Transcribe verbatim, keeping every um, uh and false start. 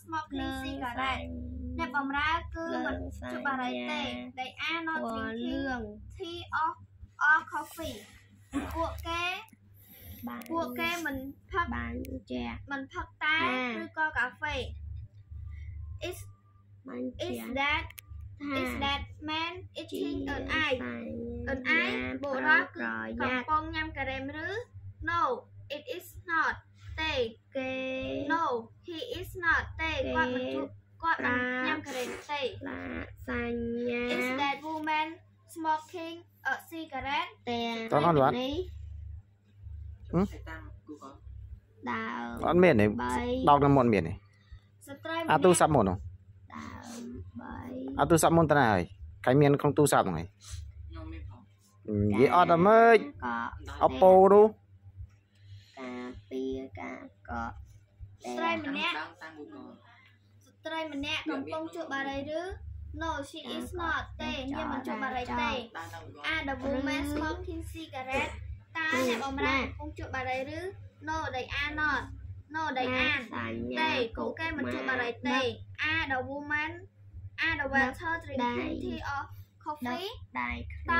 smoking cigarette អ្នកបំរើគឺមិនជប់បារីទេ they are not drinking tea or or coffee ពួកគេពួកគេមិនផឹកបានចាមិនផឹកតែឬក៏កាហ្វេ is is that is that man eating an eye an eye បុរសគឺកំពុងញ៉ាំការ៉េមឬ no it is not ទេគេ no he is not ទេគាត់មិនជួបគាត់មិនញ៉ាំការ៉េមទេសញ្ញា is that woman smoking a cigarette ទេតោះអត់វត្តនេះដើមអត់មានទេដកនៅមុនមានទេស្ត្រីអាទូរស័ព្ទមុនហ្នឹងដើមបីអាទូរស័ព្ទមុនតាហើយកាញ់មានក្នុងទូរស័ព្ទហ្នឹងឯងខ្ញុំមានផងនិយាយអត់ដល់មើលអពូនោះការពីការកកស្ត្រីម្នាក់ស្ត្រីម្នាក់កំពុងជួបបារីឬ no she is not ទេខ្ញុំមិនជួបបារីទេ a the woman smoking cigarette តើអ្នកបំរើកំពុងជួបបារីឬ no they are not no they are ទេពួកគេមិនជួបបារីទេ a the woman a the waiter drinking tea or coffee